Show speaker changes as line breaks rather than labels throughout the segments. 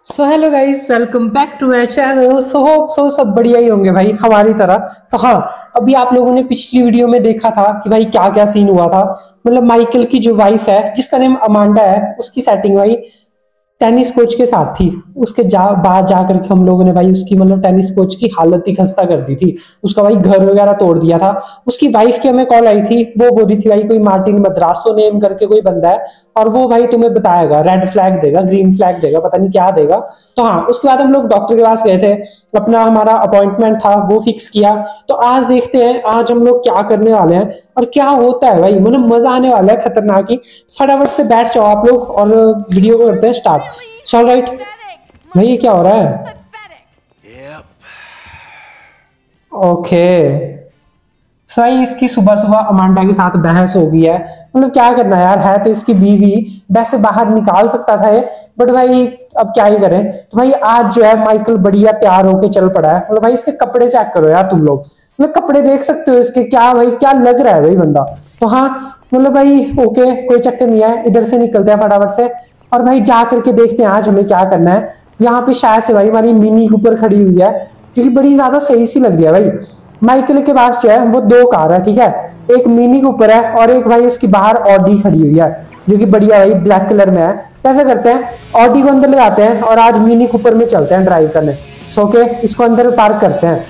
So hello guys, welcome back to my channel. So hope सब बढ़िया ही होंगे भाई हमारी तरह। तो हाँ, अभी आप लोगों ने पिछली वीडियो में देखा था कि भाई क्या क्या सीन हुआ था। मतलब माइकल की जो वाइफ है जिसका नेम अमांडा है, उसकी सेटिंग भाई टेनिस कोच के साथ थी। उसके बाहर जा करके हम लोगों ने भाई उसकी मतलब टेनिस कोच की हालत ही खस्ता कर दी थी। उसका भाई घर वगैरह तोड़ दिया था। उसकी वाइफ की हमें कॉल आई थी, वो बोल रही थी भाई कोई मार्टिन मद्रासो नेम करके कोई बंदा है और वो भाई तुम्हें बताएगा, रेड फ्लैग देगा, ग्रीन फ्लैग देगा, पता नहीं क्या देगा। तो हाँ, उसके बाद हम लोग डॉक्टर के पास गए थे, अपना हमारा अपॉइंटमेंट था वो फिक्स किया। तो आज देखते हैं आज हम लोग क्या करने वाले हैं और क्या होता है भाई। मतलब मजा आने वाला है खतरनाक ही। फटाफट से बैठ जाओ आप लोग और वीडियो को करते हैं स्टार्ट। सो राइट भाई, ये क्या हो रहा है? ओके, सही। इसकी सुबह सुबह अमांडा के साथ बहस हो गई है। मतलब क्या करना यार, है तो इसकी बीवी, वैसे बाहर निकाल सकता था बट भाई अब क्या ही करें। तो भाई आज जो है माइकल बढ़िया तैयार होके चल पड़ा है। मतलब भाई इसके कपड़े चेक करो यार तुम लोग, मतलब कपड़े देख सकते हो इसके, क्या भाई क्या लग रहा है भाई बंदा। तो हाँ, मतलब भाई ओके, कोई चक्कर नहीं है। इधर से निकलते हैं फटाफट से और भाई जा करके देखते हैं आज हमें क्या करना है। यहाँ पे शायद से भाई हमारी मिनी कूपर खड़ी हुई है, क्योंकि बड़ी ज्यादा सही सी लग रही है भाई। माइकल के पास जो है वो दो कार है, ठीक है, एक मिनी कूपर है और एक भाई उसकी बाहर ऑडी खड़ी हुई है जो कि बढ़िया भाई ब्लैक कलर में है। कैसे करते हैं, ऑडी को अंदर लगाते हैं और आज मिनी कूपर में चलते हैं ड्राइव करने। सो ओके, इसको अंदर पार्क करते हैं।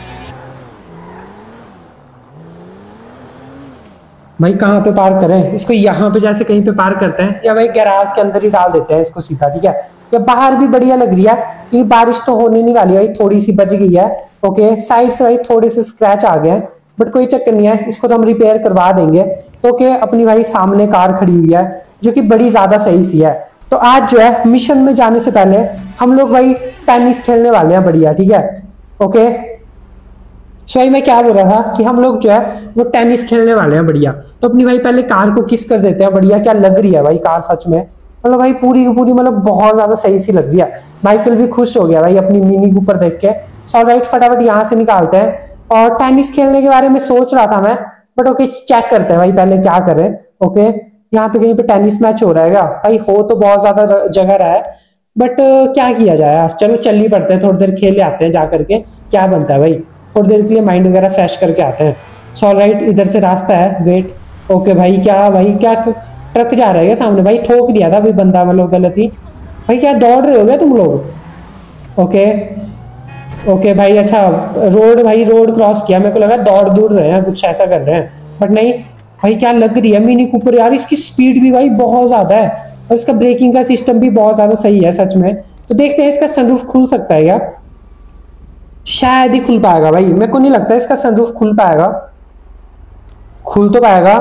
भाई कहाँ पे पार्क करें इसको? यहाँ पे जैसे कहीं पे पार्क करते हैं या भाई गैराज के अंदर ही डाल देते हैं इसको सीधा, ठीक है। या बाहर भी बढ़िया लग रही है क्योंकि बारिश तो होने नहीं वाली भाई, थोड़ी सी बच गई है। ओके, साइड से भाई थोड़े से स्क्रैच आ गए हैं बट कोई चक्कर नहीं है, इसको तो हम रिपेयर करवा देंगे। तो ओके, अपनी भाई सामने कार खड़ी हुई है जो कि बड़ी ज्यादा सही सी है। तो आज जो है मिशन में जाने से पहले हम लोग भाई टेनिस खेलने वाले हैं बढ़िया, ठीक है। ओके, सो मैं क्या बोल रहा था कि हम लोग जो है वो टेनिस खेलने वाले हैं बढ़िया। तो अपनी भाई पहले कार को किस कर देते हैं बढ़िया। क्या लग रही है भाई कार सच में, मतलब भाई पूरी की पूरी मतलब बहुत ज्यादा सही सी लग रही है। माइकल भी खुश हो गया भाई अपनी मिनी कूपर देख के। सो राइट, फटाफट यहाँ से निकालते हैं और टेनिस खेलने के बारे में सोच रहा था मैं, बट ओके चेक करते हैं भाई पहले क्या करें। ओके, यहाँ पे कहीं पे टेनिस मैच हो रहा है क्या भाई? हो तो बहुत ज्यादा जगह रहा है बट क्या किया जाए यार, चलो चल ही पड़ते हैं, थोड़ी देर खेल आते हैं जा करके, क्या बनता है भाई। थोड़ी देर के लिए माइंड वगैरह फ्रेश करके आते हैं। सो राइट, इधर से रास्ता है, वेट। ओके भाई, क्या भाई क्या ट्रक जा रहा है क्या सामने? भाई ठोक दिया था भाई बंदा, मतलब गलत ही। भाई क्या दौड़ रहे हो क्या तुम लोग? ओके ओके भाई, अच्छा रोड, भाई रोड क्रॉस किया, मेरे को लगा दौड़ दूर रहे हैं कुछ ऐसा कर रहे हैं बट नहीं। भाई क्या लग रही है मिनी कूपर यार, इसकी स्पीड भी भाई बहुत ज्यादा है और इसका ब्रेकिंग का सिस्टम भी बहुत ज्यादा सही है सच में। तो देखते हैं इसका सनरूफ खुल सकता है क्या? शायद ही खुल पाएगा भाई, मेरे को नहीं लगता इसका सनरूफ खुल पाएगा। खुल तो पाएगा,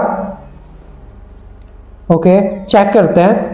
ओके चेक करते हैं।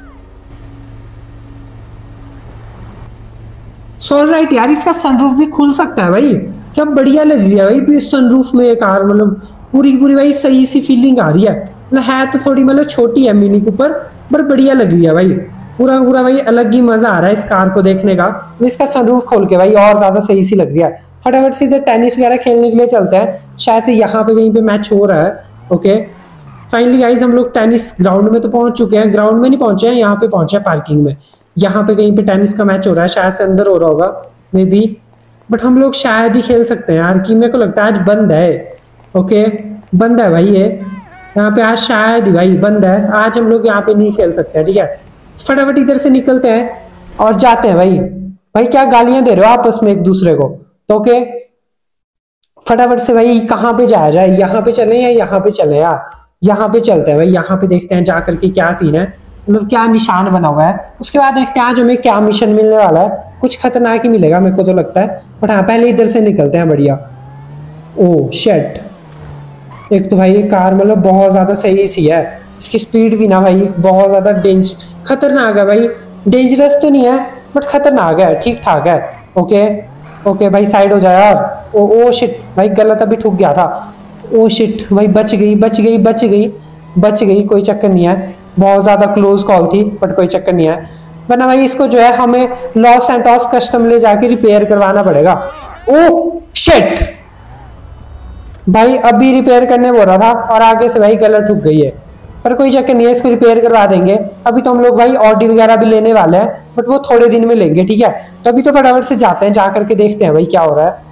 सो राइट यार, इसका सनरूफ भी खुल सकता है भाई। क्या बढ़िया लग रही है भाई सनरूफ में ये कार, मतलब पूरी की पूरी भाई सही सी फीलिंग आ रही है। मतलब है तो थोड़ी मतलब छोटी है मिनी कूपर, पर बढ़िया लग रही है भाई। पूरा पूरा भाई अलग ही मजा आ रहा है इस कार को देखने का। इसका सनरूफ खोल के भाई और ज्यादा सही सी लग रही है। फटाफट से इधर टेनिस वगैरह खेलने के लिए चलते हैं, शायद से यहाँ पे कहीं पे मैच हो रहा है। ओके फाइनली गाइस, हम लोग टेनिस ग्राउंड में तो पहुंच चुके हैं। ग्राउंड में नहीं पहुंचे हैं, यहाँ पे पहुंचे हैं पार्किंग में। यहाँ पे कहीं पे टेनिस का मैच हो रहा है, शायद से अंदर हो रहा होगा मे बी, बट हम लोग शायद ही खेल सकते हैं यार, कि मेरे को लगता है आज बंद है। ओके बंद है भाई, ये यहाँ पे आज शायद ही भाई बंद है, आज हम लोग यहाँ पे नहीं खेल सकते हैं, ठीक है। फटाफट इधर से निकलते हैं और जाते हैं भाई। भाई क्या गालियां दे रहे हो आपस में एक दूसरे को? तो ओके फटाफट से भाई कहाँ पे जाया जाए, यहाँ पे चले या यहाँ पे चले यार? यहाँ पे चलते हैं भाई, यहाँ पे देखते हैं जा करके क्या सीन है, मतलब क्या निशान बना हुआ है। उसके बाद देखते हैं आज हमें क्या मिशन मिलने वाला है। कुछ खतरनाक ही मिलेगा मेरे को तो लगता है, बट हाँ पहले इधर से निकलते हैं बढ़िया। ओ शेट, एक तो भाई ये कार मतलब बहुत ज्यादा सही सी है, इसकी स्पीड भी ना भाई बहुत ज्यादा खतरनाक है भाई। डेंजरस तो नहीं है बट खतरनाक है, ठीक ठाक है। ओके ओके भाई साइड हो जाए यार। ओ शिट भाई, गलत अभी ठुक गया था। ओ शिट भाई, बच गई बच गई बच गई बच गई, कोई चक्कर नहीं है। बहुत ज्यादा क्लोज कॉल थी बट कोई चक्कर नहीं है। वरना भाई इसको जो है हमें लॉस सैंटोस कस्टम ले जाके रिपेयर करवाना पड़ेगा। ओ शिट भाई, अभी रिपेयर करने बोल रहा था और आगे से भाई गलत ठुक गई है। पर कोई चक्कर नहीं है, इसको रिपेयर करवा देंगे। अभी तो हम लोग भाई ऑडी वगैरह भी लेने वाले हैं, बट वो थोड़े दिन में लेंगे, ठीक है। तो अभी तो फटाफट से जाते हैं, जा करके देखते हैं भाई क्या हो रहा है।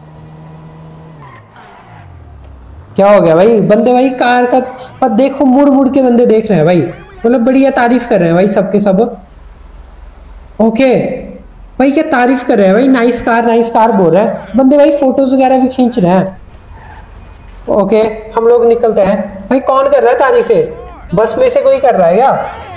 क्या हो गया भाई, बंदे भाई कार का पर देखो, मुड़ मुड़ के बंदे देख रहे हैं भाई, मतलब बढ़िया तारीफ कर रहे हैं भाई सबके सब। ओके भाई, क्या तारीफ कर रहे हैं भाई, नाइस कार बोल रहे हैं बंदे भाई, फोटोज वगैरह भी खींच रहे हैं। ओके हम लोग निकलते हैं भाई। कौन कर रहा है तारीफें, बस में से कोई कर रहा है क्या?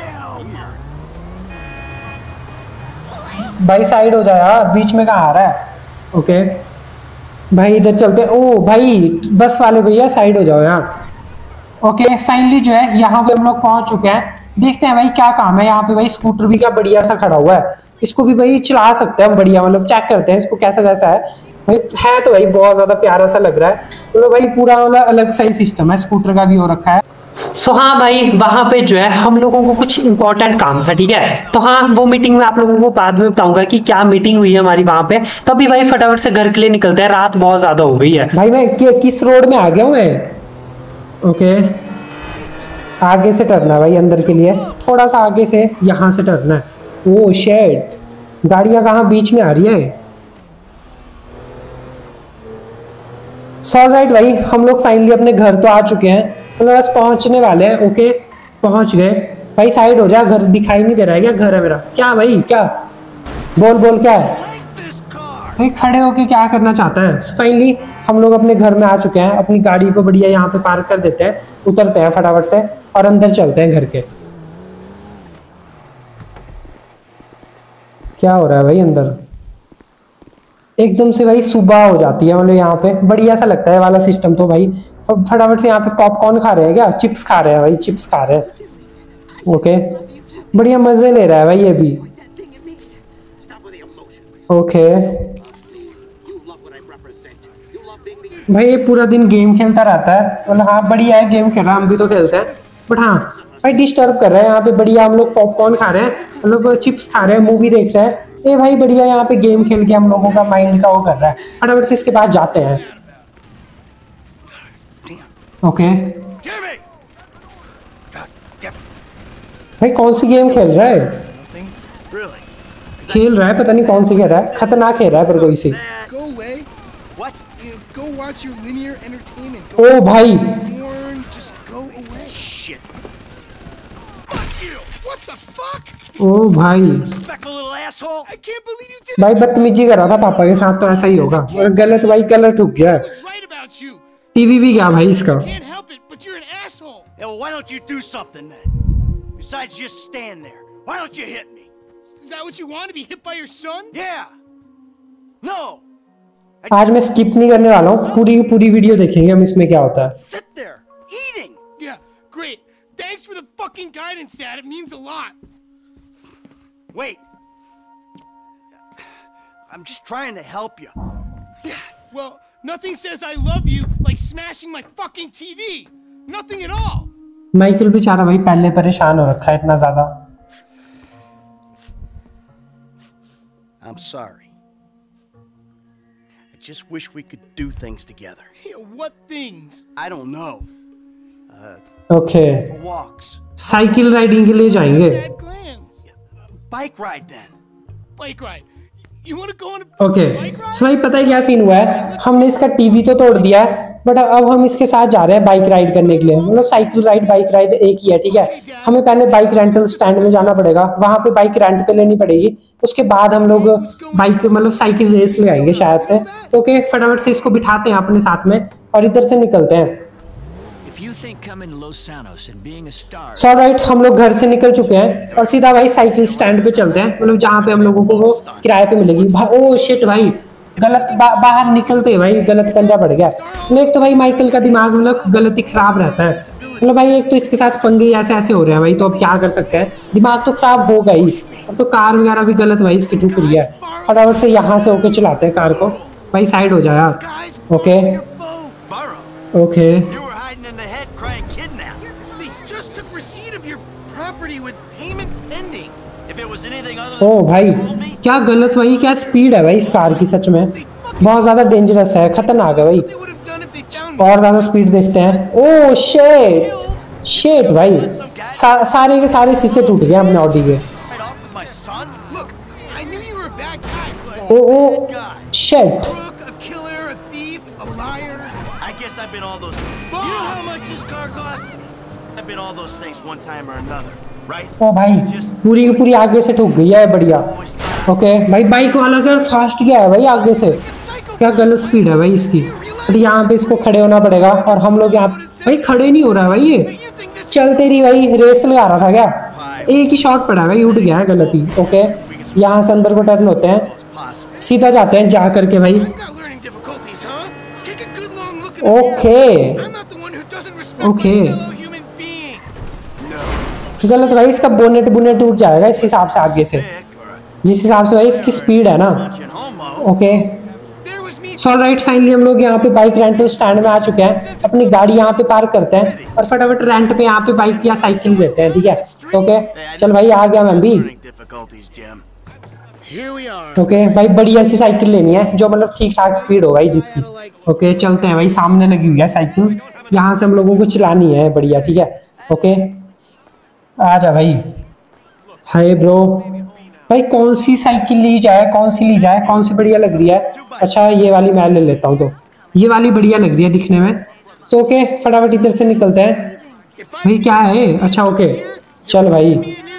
भाई साइड हो जाए यार, बीच में कहाँ आ रहा है। ओके भाई इधर चलते हैं। ओ भाई बस वाले भैया साइड हो जाओ यार। ओके फाइनली जो है यहाँ पे हम लोग पहुंच चुके हैं। देखते हैं भाई क्या काम है यहाँ पे। भाई स्कूटर भी क्या बढ़िया सा खड़ा हुआ है, इसको भी भाई चला सकते हैं हम बढ़िया, मतलब चेक करते हैं इसको कैसा कैसा है भाई। है तो भाई बहुत ज्यादा प्यारा सा लग रहा है, तो भाई पूरा वाला अलग सा ही सिस्टम है, स्कूटर का भी हो रखा है। सो हाँ भाई, वहां पे जो है हम लोगों को कुछ इंपॉर्टेंट काम था, ठीक है। तो हाँ वो मीटिंग में आप लोगों को बाद में बताऊंगा कि क्या मीटिंग हुई है हमारी वहां पे। तो अभी भाई फटाफट से घर के लिए निकलते हैं, रात बहुत ज्यादा हो गई है। भाई मैं किस रोड में आ गया हूँ मैं। ओके आगे से टरना है भाई, अंदर के लिए थोड़ा सा आगे से, यहाँ से टरना है। ओ शेट, गाड़ियां कहाँ बीच में आ रही है। सॉल राइट भाई, हम लोग फाइनली अपने घर तो आ चुके हैं, मतलब बस पहुंचने वाले हैं। ओके पहुंच गए भाई, साइड हो जा, घर दिखाई नहीं दे रहा है क्या, घर है मेरा क्या भाई, क्या बोल क्या है भाई, खड़े होके क्या करना चाहता है। फाइनली हम लोग अपने घर में आ चुके हैं, अपनी गाड़ी को बढ़िया यहाँ पे पार्क कर देते हैं, उतरते हैं फटाफट से और अंदर चलते हैं घर के। क्या हो रहा है भाई अंदर, एकदम से भाई सुबह हो जाती है, मतलब यहाँ पे बढ़िया सा लगता है वाला सिस्टम। तो भाई फटाफट से यहाँ पे पॉपकॉर्न खा रहे हैं क्या, चिप्स खा रहे हैं भाई, चिप्स खा रहे हैं। ओके बढ़िया मजे ले रहा है भाई ये भी। ओके भाई ये पूरा दिन गेम खेलता रहता है, मतलब हाँ बढ़िया है, गेम खेल रहा है, हम भी तो खेलते हैं, बट हाँ भाई डिस्टर्ब कर रहे हैं यहाँ पे। बढ़िया हम लोग पॉपकॉर्न खा रहे हैं, हम लोग चिप्स खा रहे हैं, मूवी देख रहे हैं, ये भाई बढ़िया यहाँ पे गेम खेल के हम लोगों का माइंड का वो कर रहा है। फटाफट से इसके पास जाते हैं। ओके भाई कौन सी गेम खेल रहा है, पता नहीं कौन सी खेल रहा है, खतरनाक खेल रहा है पर कोई सी। ओ भाई ओ भाई भाई बदतमीजी कर रहा था पापा के साथ, तो ऐसा ही होगा, गलत भाई कलर ठुक गया, टीवी भी गया भाई इसका। आज मैं स्किप नहीं करने वाला हूँ, पूरी पूरी वीडियो देखेंगे हम, इसमें क्या होता है।
Thanks for the fucking guidance, Dad. It means a lot. Wait. I'm just trying to help you. Well, nothing says I love you like smashing my fucking TV. Nothing at all.
Michael बेचारा भाई पहले परेशान हो रखा है इतना ज्यादा।
I'm sorry. I just wish we could do things together. Yeah, what things? I don't know.
Okay cycle riding के लिए जाएंगे।
Bike ride then. Bike ride. You want to go on
okay so भाई पता है क्या scene हुआ है, हमने इसका टीवी तो तोड़ दिया है, बट अब हम इसके साथ जा रहे हैं बाइक राइड करने के लिए। मतलब साइकिल राइड बाइक राइड एक ही है, ठीक है। हमें पहले बाइक रेंटल स्टैंड में जाना पड़ेगा, वहां पे बाइक रेंट पे लेनी पड़ेगी, उसके बाद हम लोग बाइक मतलब साइकिल रेस लगाएंगे शायद से। ओके फटाफट से इसको बिठाते हैं अपने साथ में और इधर से निकलते हैं। सो राइट हम लोग घर से निकल चुके हैं और सीधा भाई साइकिल स्टैंड पे चलते हैं, मतलब जहाँ पे हम लोगों को वो किराए पे मिलेगी। ओ शिट भाई गलत बाहर निकलते भाई गलत पंजा पड़ गया। एक तो भाई माइकल का दिमाग मतलब गलत ही खराब रहता है, मतलब भाई एक तो इसके साथ पंगे ऐसे ऐसे हो रहे हैं भाई, तो अब क्या कर सकते हैं, दिमाग तो खराब होगा ही। अब तो कार वगैरह भी गलत भाई इसकी ठुक रही है। फटाफट से यहाँ से होके चलाते हैं कार को। भाई साइड हो जाए यार। ओके ओके ओ भाई क्या गलत भाई, क्या स्पीड है भाई इस कार की, सच में बहुत ज्यादा डेंजरस है, खतरनाक है भाई। और ज्यादा स्पीड देखते हैं। ओ शिट शेट भाई, सारे के सारे शीशे टूट गए अपने ऑडी के।
Right off with my son? Look, I knew you were a bad guy, but
O shed.
crook, a killer, a thief, a liar. I guess I've been all those. You know how much this car costs? I've been all those things one time or another, right?
ओ भाई पूरी की पूरी आगे से ठुक गई है, बढ़िया। ओके भाई, बाइक वाला क्या फास्ट गया है भाई आगे से, क्या गलत स्पीड है भाई इसकी। बट यहाँ पे इसको खड़े होना पड़ेगा और हम लोग यहाँ भाई खड़े नहीं हो रहा है भाई, ये चलते रही भाई, रेस लगा रहा था क्या। एक ही शॉट पड़ा है भाई, उठ गया है गलती। ओके यहाँ से अंदर को टर्न होते हैं, सीधा जाते हैं जा करके भाई।
I've got learning difficulties, huh? Take a good long look in the
okay
mirror. I'm not the one who doesn't respect
Okay.
my fellow human being. No.
गलत भाई, इसका बोनेट बुनेट टूट जाएगा इस हिसाब से आगे से,
Dick or a
जिस हिसाब से भाई इसकी स्पीड है ना।
punching homo.
Okay
There was me.
So right, finally हम लोग यहाँ पे बाइक रेंटल स्टैंड में आ चुके हैं। अपनी गाड़ी यहाँ पे पार्क करते हैं और फटाफट रेंट पे यहाँ पे बाइक या साइकिल देते हैं, ठीक है। ओके चल भाई, आ गया मैं भी।
Learning difficulties, Jim. Here we are.
Okay भाई, बढ़िया सी साइकिल लेनी है जो मतलब ठीक ठाक स्पीड हो भाई जिसकी। ओके चलते हैं भाई, सामने लगी हुई है साइकिल, यहाँ से हम लोगों को चलानी है, बढ़िया ठीक है। ओके आ जा भाई। हाय ब्रो, भाई कौन सी साइकिल ली जाए, कौन सी ली जाए, कौन सी बढ़िया लग रही है। अच्छा ये वाली मैं ले लेता हूँ, तो ये वाली बढ़िया लग रही है दिखने में। तो ओके फटाफट इधर से निकलते हैं। भाई क्या है, अच्छा ओके चल भाई।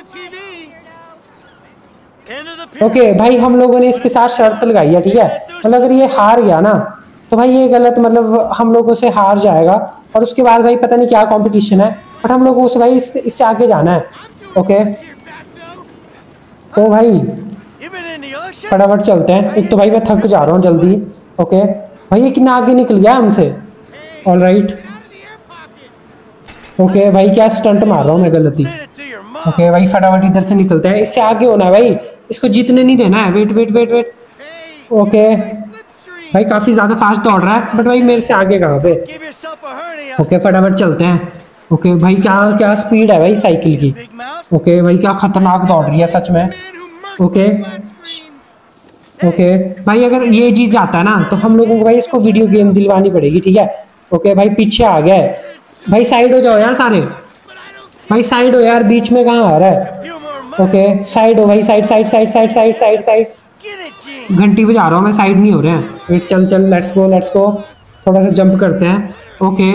ओके भाई, हम लोगों ने इसके साथ शर्त लगाई है, ठीक है। मतलब अगर ये हार गया ना तो भाई ये गलत, मतलब हम लोगों से हार जाएगा और उसके बाद भाई पता नहीं क्या कंपटीशन है, बट हम लोगों से भाई इससे आगे जाना है। ओके तो भाई
You been in the ocean?
फटाफट चलते हैं, एक तो भाई मैं थक जा रहा हूँ जल्दी। ओके भाई ये कितना आगे निकल गया हमसे। ऑल राइट ओके भाई, क्या स्टंट मार रहा हूँ मैं गलती।
Send it to your mom.
Okay भाई फटाफट इधर से निकलते हैं, इससे आगे होना है भाई, इसको जीतने नहीं देना है। Wait wait wait wait. Okay भाई काफी ज्यादा फास्ट दौड़ रहा है, बट भाई मेरे से आगे कहाँ पे।
Give yourself a hernia.
Okay फटाफट चलते हैं। ओके भाई क्या क्या स्पीड है भाई साइकिल की।
Big mouth.
ओके भाई क्या खतरनाक दौड़ रही है सच में। ओके ओके भाई, अगर ये जीत जाता है ना तो हम लोगों को भाई इसको वीडियो गेम दिलवानी पड़ेगी, ठीक है। ओके भाई पीछे आ गया है भाई, साइड हो जाओ यार सारे, भाई साइड हो यार, बीच में कहाँ आ रहा है।
Few more months.
Okay side हो भाई, side side side side side side side.
Get it, Gene.
घंटी बजा रहा हूँ मैं, साइड नहीं हो रहे हैं। वेट चल चल, लेट्स गो लेट्स गो, थोड़ा सा जंप करते हैं। ओके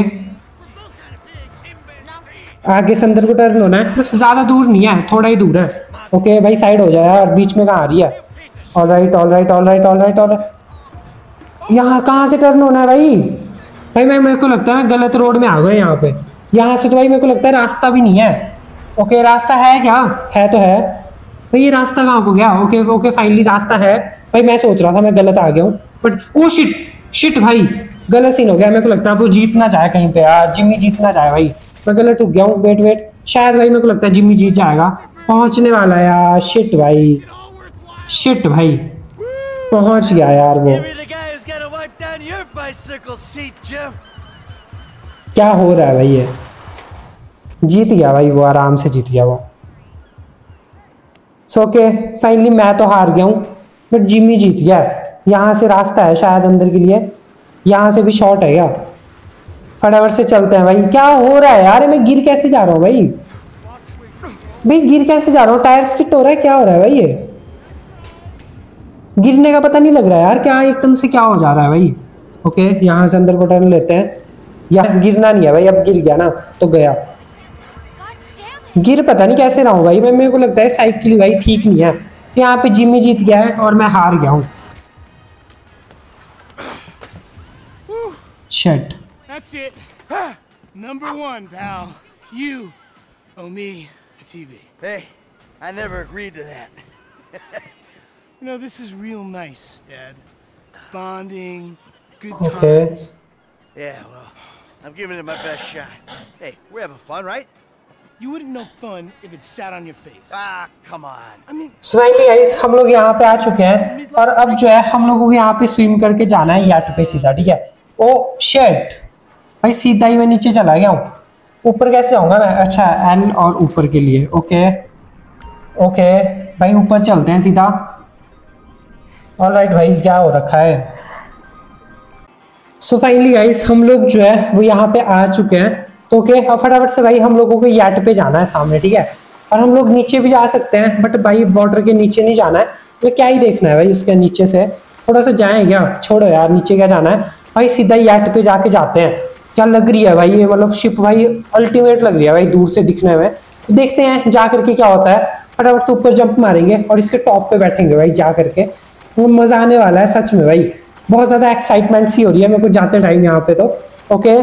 आगे से अंदर को टर्न होना है, बस ज्यादा दूर नहीं है, थोड़ा ही दूर है। ओके भाई साइड हो जाए यार, बीच में कहाँ आ रही है। All right all right all right all right all right. यहाँ कहाँ से टर्न होना है भाई। भाई मेरे को लगता है मैं गलत रोड में आ गए यहाँ पे। यहाँ से तो भाई मेरे को लगता है रास्ता भी नहीं है। ओके रास्ता है क्या, है तो है भाई, ये रास्ता कहाँ को गया। ओके ओके फाइनली रास्ता है भाई, मैं सोच रहा था मैं गलत आ गया हूँ, बट ओ शिट शिट भाई गलत सीन हो गया। मेरे को लगता है वो जीतना चाहे कहीं पे यार, जिम्मी जीतना चाहे भाई, मैं गलत उग गया हूँ। वेट वेट, शायद भाई मेरे को लगता है जिम्मी जीत जाएगा, पहुंचने वाला है यार। शिट भाई, शिट भाई पहुंच गया यार वो।
Give me the guy who's gonna wipe down your bicycle seat, Jim.
क्या हो रहा है भाई, ये जीत गया भाई वो, आराम से जीत गया वो। सो ओके फाइनली मैं तो हार गया हूँ, बट जिम्मी जीत गया। यहाँ से रास्ता है शायद अंदर के लिए, यहाँ से भी शॉर्ट है क्या। फटाफट से चलते हैं भाई। क्या हो रहा है यार, मैं गिर कैसे जा रहा हूँ भाई, भाई गिर कैसे जा रहा हूँ, टायर स्किट हो रहा है, क्या हो रहा है भाई, ये गिरने का पता नहीं लग रहा है यार, क्या एकदम से क्या हो जा रहा है भाई। ओके यहाँ से अंदर को टर्न लेते हैं, यार गिरना नहीं है भाई, अब गिर गया ना तो गया। गिर पता नहीं कैसे रहा हूँ भाई मैं, मेरे को लगता है साइकिल भाई ठीक नहीं है। यहाँ पे जिम्मी जीत गया है और मैं हार गया हूँ। Shit.
That's it. Number one, pal. You owe me a TV.
Hey, I never agreed to that.
You know, this is real nice, Dad. Bonding, good
Okay.
times.
Yeah, well, I'm giving it my best shot. Hey, we're having fun, right?
You wouldn't know fun if it sat on your face.
Ah, come on.
I mean,
finally guys हम लोग यहाँ पे आ चुके हैं और अब जो है हम लोगों को यहाँ पे स्विम करके जाना है याट पे सीधा, ठीक है। ओ शिट भाई, सीधा ही मैं नीचे चला गया हूँ। ऊपर कैसे जाऊंगा मैं, अच्छा एल और ऊपर के लिए। ओके ओके भाई ऊपर चलते हैं सीधा। ऑलराइट भाई क्या हो रखा है। सो फाइनली गाइस हम लोग जो है वो यहाँ पे आ चुके हैं तो ओके, फटाफट से भाई हम लोगों को याट पे जाना है सामने, ठीक है। और हम लोग नीचे भी जा सकते हैं, बट भाई वाटर के नीचे नहीं जाना है, तो क्या ही देखना है भाई उसके नीचे से। थोड़ा सा जाएं क्या, छोड़ो यार, नीचे क्या जाना है भाई, सीधा याट पे जाके जाते हैं। क्या लग रही है भाई ये, मतलब शिप भाई अल्टीमेट लग रही है भाई दूर से दिखने में। तो देखते हैं जा करके क्या होता है। फटाफट से ऊपर जंप मारेंगे और इसके टॉप पे बैठेंगे भाई जा करके। वो मजा आने वाला है सच में भाई, बहुत ज्यादा एक्साइटमेंट सी हो रही है मेरे को जाते टाइम यहाँ पे। तो ओके,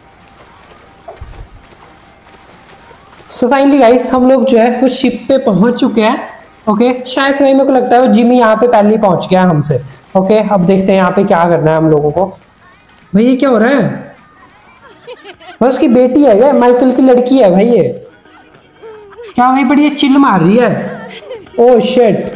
सो फाइनली गाइस हम लोग जो है वो शिप पे पहुंच चुके हैं। ओके, शायद से भाई मेरे को लगता है वो जिमी यहाँ पे पहले ही पहुंच गया हमसे। ओके, अब देखते हैं यहाँ पे क्या करना है हम लोगों को। भाई ये क्या हो रहा है, भाई उसकी बेटी है क्या, माइकल की लड़की है भाई ये। क्या भाई बड़ी चिल मार रही है, oh shit.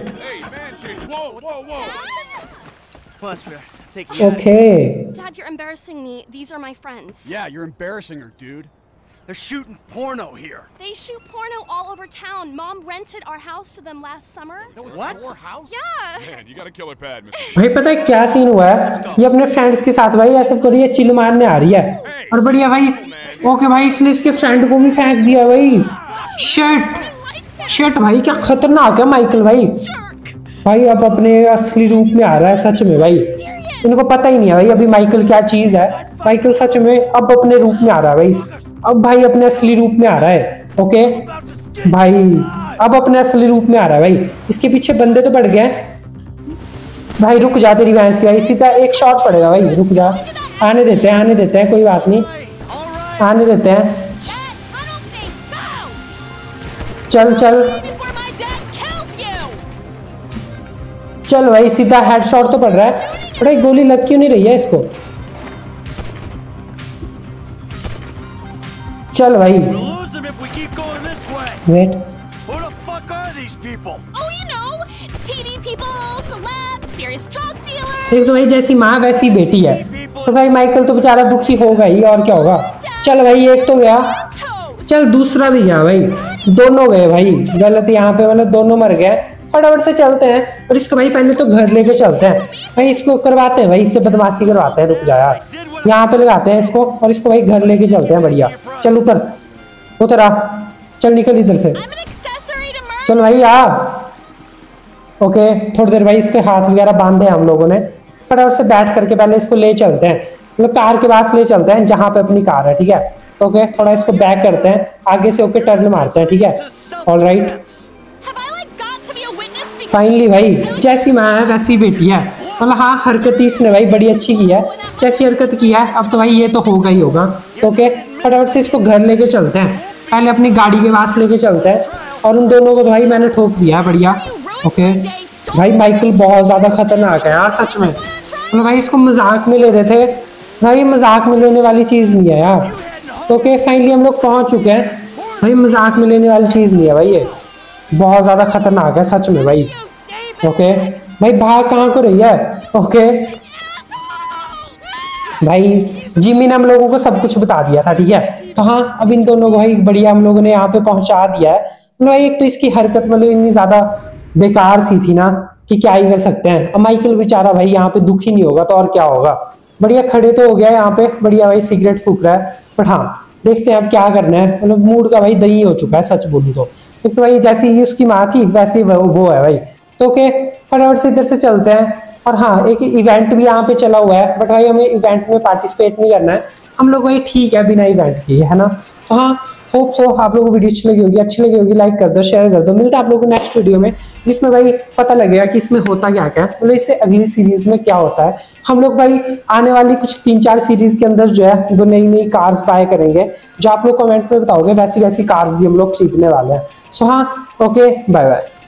Okay.
Dad, you're embarrassing me. These are my friends.
Yeah, you're embarrassing her, dude.
They're shooting porno here.
They shoot porno all over town. Mom rented our house to them last summer.
That was
What?
your house?
Yeah.
Man, you got a killer pad, Mr.
भाई पता है क्या scene हुआ है, ये अपने friends के साथ भाई ऐसा कर रही है, चिल मारने आ रही है। और बढ़िया भाई, ओके भाई इसने इसके फ्रेंड को भी फेंक दिया भाई। शिट शिट भाई, क्या खतरनाक है माइकल भाई। भाई अब अपने असली रूप में आ रहा है सच में भाई, इनको पता ही नहीं है भाई अभी माइकल क्या चीज है। माइकल सच में अब अपने रूप में आ रहा है भाई, अब भाई अपने असली रूप में आ रहा है। ओके भाई, अब अपने असली रूप में आ रहा है भाई। इसके पीछे बंदे तो बढ़ गए भाई। रुक जा तेरी भैंस की भाई, सीधा एक शॉट पड़ेगा भाई, रुक जा। आने देते हैं कोई बात नहीं, आने देते हैं। चल चल चल भाई, सीधा हेडशॉट तो पड़ रहा है। बड़ा गोली लग क्यों नहीं रही है इसको। चल भाई, wait,
Who the fuck are these people?
Oh, you know, TV people, celebs, serious drug dealers.
एक तो भाई जैसी माँ वैसी बेटी है, तो भाई माइकल तो बेचारा दुखी होगा ही, और क्या होगा। चल भाई एक तो गया, चल दूसरा भी गया भाई, दोनों गए भाई। गलत यहाँ पे, मतलब दोनों मर गए। फटाफट से चलते हैं और इसको भाई पहले तो घर लेके चलते हैं भाई, इसको करवाते हैं भाई, इससे बदमाशी करवाते हैं। रुक जा यार, यहाँ पे लगाते हैं इसको और इसको भाई घर लेके चलते हैं। बढ़िया, चल उतर उतर आ, चल निकल इधर से, चल भाई आ। ओके, थोड़ी देर भाई इसके हाथ वगैरह बांधे हम लोगों ने। फटाफट से बैठ करके पहले इसको ले चलते हैं, मतलब कार के पास ले चलते हैं जहाँ पे अपनी कार है, ठीक है। तो ओके, थोड़ा इसको बैक करते हैं आगे से, ओके टर्न मारते हैं, ठीक है। ऑल राइट, फाइनली भाई जैसी माँ है वैसी बेटी है, मतलब हाँ हरकत इसने भाई बड़ी अच्छी की है, जैसी हरकत की है अब तो भाई ये तो होगा ही होगा। तो ओके, फटाफट से इसको घर लेके चलते हैं, पहले अपनी गाड़ी के पास लेके चलते हैं। और उन दोनों को तो भाई मैंने ठोक दिया है, बढ़िया। ओके भाई, माइकल बहुत ज़्यादा खतरनाक है यार सच में, मतलब भाई इसको मजाक में ले रहे थे भाई, मजाक में लेने वाली चीज़ नहीं है यार। तो ओके, फाइनली हम लोग पहुँच चुके हैं भाई, मजाक में लेने वाली चीज़ नहीं है भाई, ये बहुत ज़्यादा खतरनाक है सच में भाई। ओके भाई, भाग कहाँ को रही है। ओके भाई, जिमी ने हम लोगों को सब कुछ बता दिया था, ठीक है। तो हाँ, अब इन दोनों को भाई बढ़िया हम लोगों ने यहाँ पे पहुंचा दिया है। मतलब एक तो इसकी हरकत मतलब इतनी ज्यादा बेकार सी थी ना कि क्या ही कर सकते हैं। अब माइकल बेचारा भाई यहाँ पे दुखी नहीं होगा तो और क्या होगा। बढ़िया खड़े तो हो गया यहाँ पे, बढ़िया भाई सिगरेट फूक रहा है। बट हाँ, देखते हैं अब क्या करना है, मतलब मूड का भाई दही हो चुका है सच बोलूं तो। एक तो भाई जैसी ही उसकी माँ थी वैसी वो है भाई। तो ओके, फटाफट से इधर से चलते हैं। और हाँ, एक इवेंट भी यहाँ पे चला हुआ है, बट भाई हमें इवेंट में पार्टिसिपेट नहीं करना है हम लोग भाई, ठीक है बिना इवेंट के, है ना। तो हाँ, होप सो आप लोगों को वीडियो अच्छी लगी होगी, लाइक कर दो, शेयर कर दो। मिलता है आप लोगों को नेक्स्ट वीडियो में, जिसमें भाई पता लगेगा कि इसमें होता क्या क्या है, मतलब इससे अगली सीरीज में क्या होता है। हम लोग भाई आने वाली कुछ 3-4 सीरीज के अंदर जो है वो नई कार्स बाय करेंगे, जो आप लोग कमेंट में बताओगे वैसी कार्स भी हम लोग खरीदने वाले हैं। सो हाँ, ओके, बाय बाय।